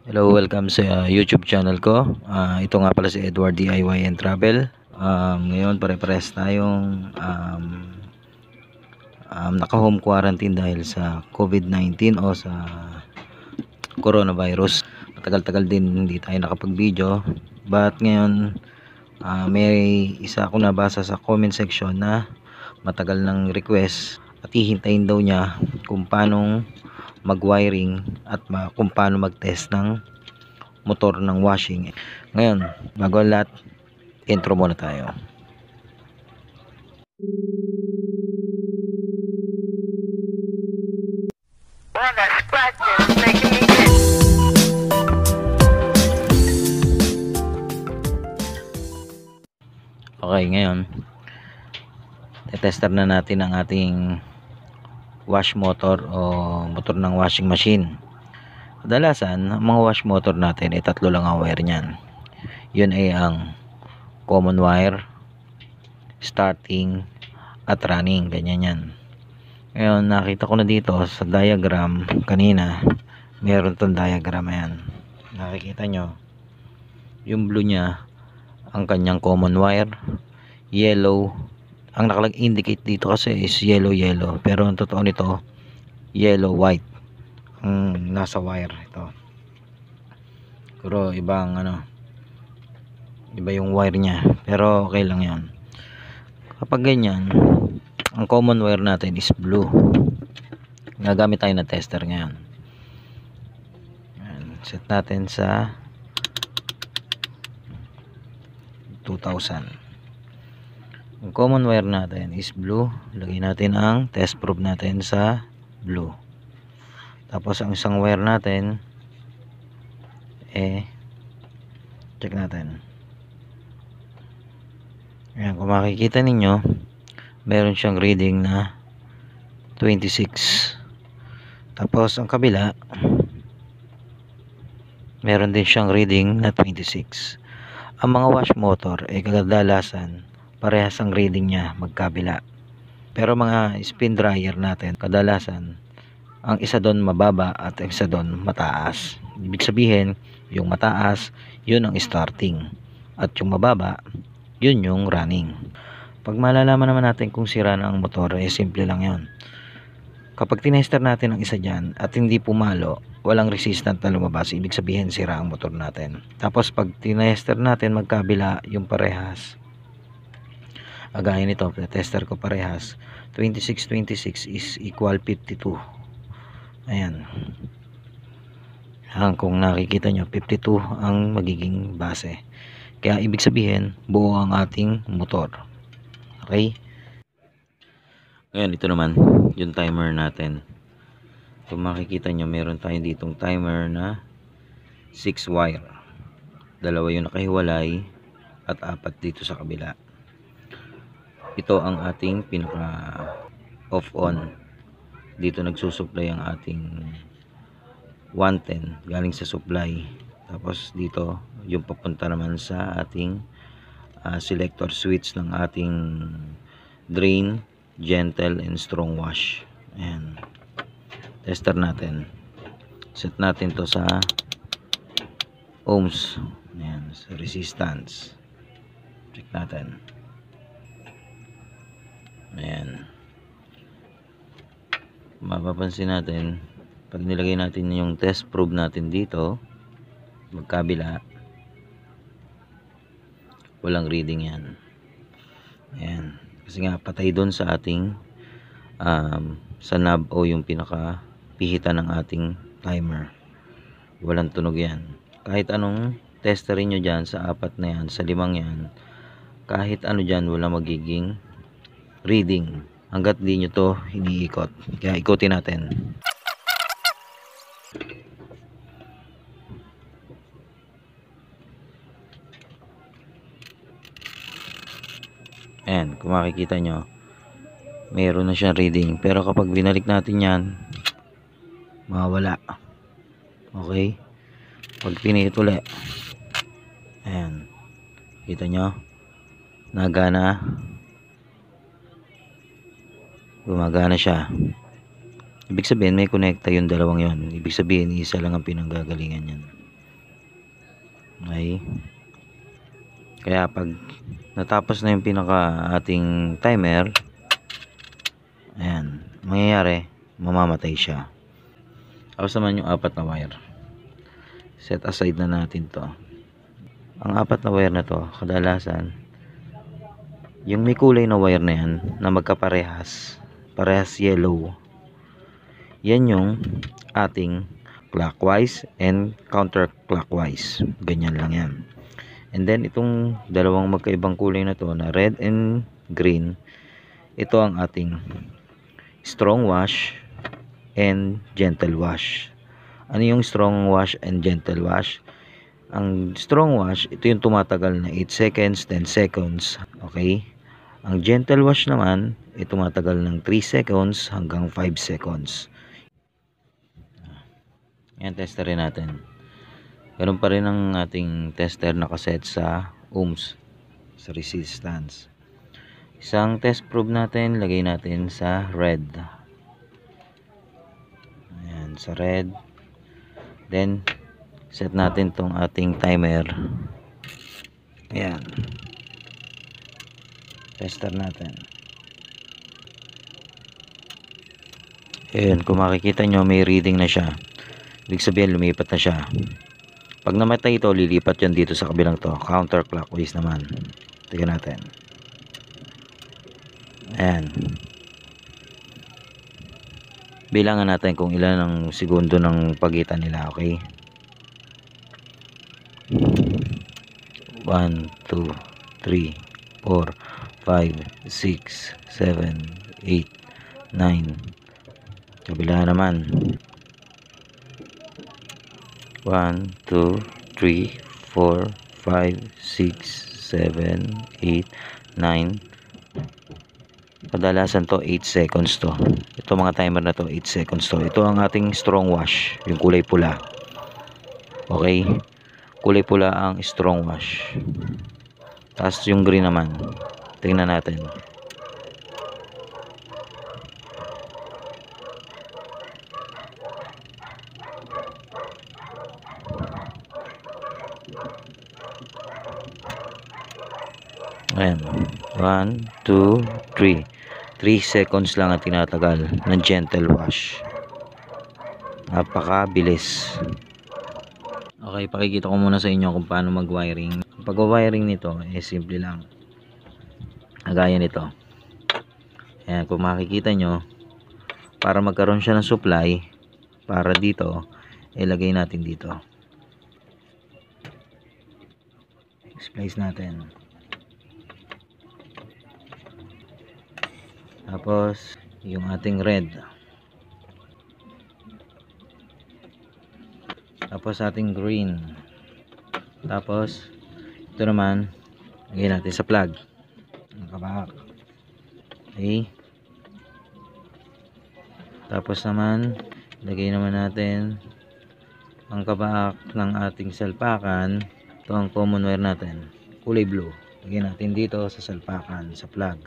Hello, welcome sa YouTube channel ko. Ito nga pala si Edward DIY and Travel. Ngayon pare-pares tayong naka-home quarantine dahil sa COVID-19 o sa coronavirus. Matagal-tagal din hindi tayo nakapag-video. But ngayon, may isa akong nabasa sa comment section na matagal ng request at hihintayin daw niya kung paano mag-wiring at kung paano mag-test ng motor ng washing. Ngayon, bago ang lahat, intro muna tayo. Okay, ngayon tester na natin ang ating wash motor o motor ng washing machine. Kadalasan, ang mga wash motor natin ay tatlo lang ang wire niyan. Yun ay ang common wire, starting, at running. Ganyan yan. Ngayon, nakita ko na dito sa diagram kanina, meron tong diagram yan. Nakikita nyo, yung blue niya, ang kanyang common wire, yellow. Ang nakalag-indicate dito kasi is yellow, pero ang totoo nito, yellow-white. Nasa wire ito. Pero iba yung wire niya, pero okay lang yan. Kapag ganyan, ang common wire natin is blue. Gagamit tayo ng tester ngayon. Set natin sa 2000. Ang common wire natin is blue. Lagay natin ang test probe natin sa blue. Tapos ang isang wire natin check natin. Ayan, kung makikita ninyo, meron siyang reading na 26. Tapos ang kabila, meron din siyang reading na 26. Ang mga wash motor ay kadalasan parehas ang reading niya magkabila. Pero mga spin dryer natin, kadalasan ang isa doon mababa at ang isa doon mataas. Ibig sabihin, yung mataas, yun ang starting. At yung mababa, yun yung running. Pag malalaman naman natin kung sira na ang motor, simple lang yun. Kapag tinester natin ang isa dyan at hindi pumalo, walang resistant na lumabas, ibig sabihin sira ang motor natin. Tapos pag tinester natin magkabila yung parehas, gaya nito, tester ko parehas, 26 is equal 52. Ayan. Kung nakikita nyo, 52 ang magiging base. Kaya ibig sabihin, buo ang ating motor. Okay? Ngayon, ito naman, yung timer natin. Kung makikita nyo, meron tayo ditong timer na 6 wire. Dalawa yung nakahiwalay at 4 dito sa kabila. Ito ang ating pinaka off on. Dito nagsusupply ang ating 110 galing sa supply. Tapos dito yung papunta naman sa ating selector switch ng ating drain, gentle and strong wash. Ayan. Tester natin. Set natin to sa ohms. Ayan, sa resistance. Check natin. Ayan. Mapapansin natin, pag nilagay natin yung test probe natin dito, magkabila, walang reading yan. Ayan. Kasi nga, patay doon sa ating sa knob o yung pinaka pihitan ng ating timer. Walang tunog yan. Kahit anong testerin nyo dyan sa 4 na yan, sa 5 yan, kahit ano dyan, wala magiging reading hanggat di nyo to iniikot. Kaya ikutin natin. Ayan, kung makikita nyo, mayroon na siyang reading. Pero kapag binalik natin yan, mawawala. Okay? Pag pinihit ulit, ayan, kita nyo, nagana, gumagana siya. Ibig sabihin may connecta yung dalawang yon. Ibig sabihin isa lang ang pinanggagalingan yan. Okay. Kaya pag natapos na yung pinaka ating timer, ayan, mangyayari, mamamatay siya. Tapos naman yung apat na wire, set aside na natin to. Ang apat na wire na to, kadalasan yung may kulay na wire na yan na magkaparehas, parehas yellow, yan yung ating clockwise and counterclockwise. Ganyan lang yan. And then itong dalawang magkaibang kulay na to na red and green, ito ang ating strong wash and gentle wash. Ano yung strong wash and gentle wash? Ang strong wash, ito yung tumatagal na 8 seconds, 10 seconds. Okay? Ang gentle wash naman, ito tumatagal ng 3 seconds hanggang 5 seconds. Yan, testerin natin. Ganun pa rin ang ating tester nakaset sa ohms, sa resistance. Isang test probe natin, lagay natin sa red. Ayan, sa red. Then, set natin tong ating timer. Ayan. Tester natin. Ayan, kung makikita nyo, may reading na siya. Ibig sabihin, lumipat na siya. Pag namatay ito, lilipat yan dito sa kabilang to. Counterclockwise naman. Tingnan natin. Ayan. Bilangan natin kung ilan ang segundo ng pagitan nila. Okay? 1, 2, 3, 4, 5, 6, 7, 8, 9. Kabila naman. 1, 2, 3, 4, 5, 6, 7, 8, 9. Kadalasan to 8 seconds to. Ito mga timer na to 8 seconds to. Ito ang ating strong wash, yung kulay pula. Okay? Kulay pula ang strong wash. Tapos yung green naman. Tingnan natin. Ayan. 1, 2, 3. 3 seconds lang ang tinatagal ng gentle wash. Napakabilis. Okay, pakikita ko muna sa inyo kung paano mag-wiring. Ang pag-wiring nito simple lang. Kagaya nito. Ayan, kung makikita nyo, para magkaroon siya ng supply, para dito, ilagay natin dito. Splice natin. Tapos yung ating red, tapos ating green, tapos ito naman lagay natin sa plug ng kabahak. Okay, tapos naman lagay naman natin ang kabahak ng ating salpakan. Ito ang common wire natin, kulay blue, lagay natin dito sa salpakan, sa plug.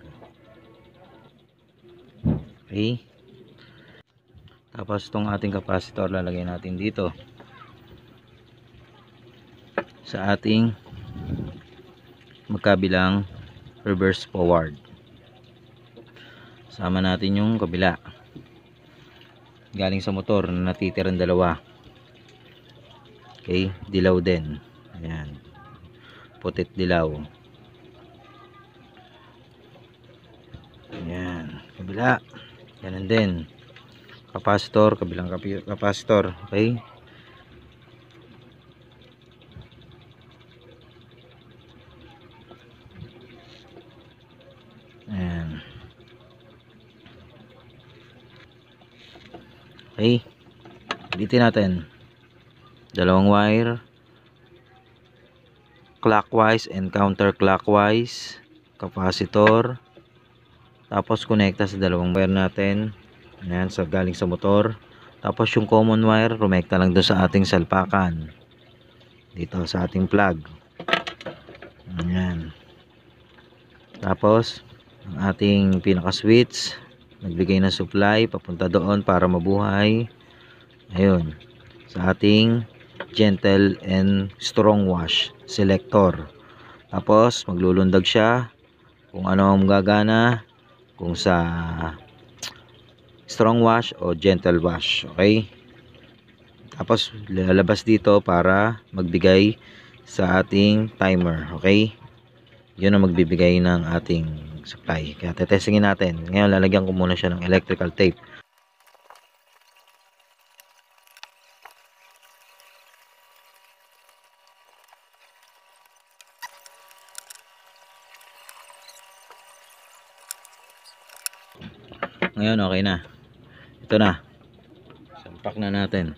Okay. Tapos itong ating capacitor lalagay natin dito sa ating magkabilang reverse forward. Sama natin yung kabila galing sa motor na natitirang dalawa. Okay, dilaw din. Ayan, putit dilaw. Ayan, kabila. Ganun din. Capacitor, kabilang capacitor. Okay. Ayan. Okay. Ulitin natin. Dalawang wire. Clockwise and counterclockwise. Capacitor. Tapos connecta sa dalawang wire natin. Ayan, sa galing sa motor. Tapos yung common wire, rumekta lang doon sa ating salpakan. Dito sa ating plug. Ayan. Tapos ang ating pinaka switch, nagbigay ng supply papunta doon para mabuhay. Ayun, sa ating gentle and strong wash selector. Tapos maglulundag siya kung ano ang gagana, kung sa strong wash o gentle wash. Okay? Tapos lalabas dito para magbigay sa ating timer. Okay? Yun ang magbibigay ng ating supply. Kaya tetestingin natin. Ngayon lalagyan ko muna siya ng electrical tape. Ngayon okay na. Ito na. Sampak na natin.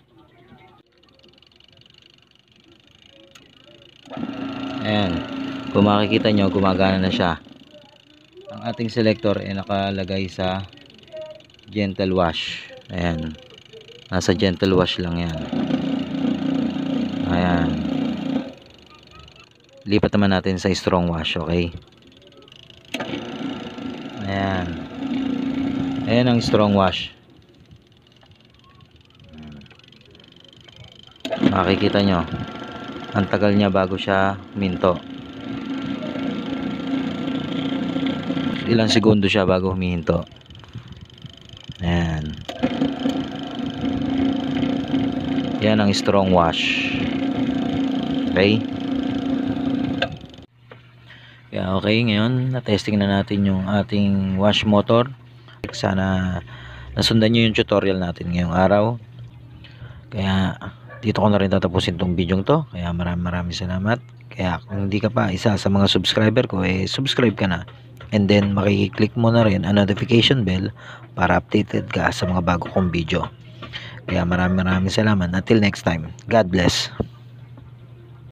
Ayan. Kung makikita nyo, gumagana na siya. Ang ating selector ay nakalagay sa gentle wash. Ayan. Nasa gentle wash lang yan. Ayan. Lipat naman natin sa strong wash. Okay. Ayan. Ayan ang strong wash. Makikita nyo. Ang tagal niya bago siya minto. Ilang segundo siya bago humihinto. Ayan. Yan ang strong wash. Okay. Kaya okay, ngayon na-testing na natin yung ating wash motor. Sana nasundan nyo yung tutorial natin ngayong araw. Kaya dito ko na rin tatapusin tong video to. Kaya maraming salamat. Kaya kung hindi ka pa isa sa mga subscriber ko, subscribe ka na. And then makikiclick mo na rin ang notification bell para updated ka sa mga bago kong video. Kaya maraming salamat. Until next time. God bless.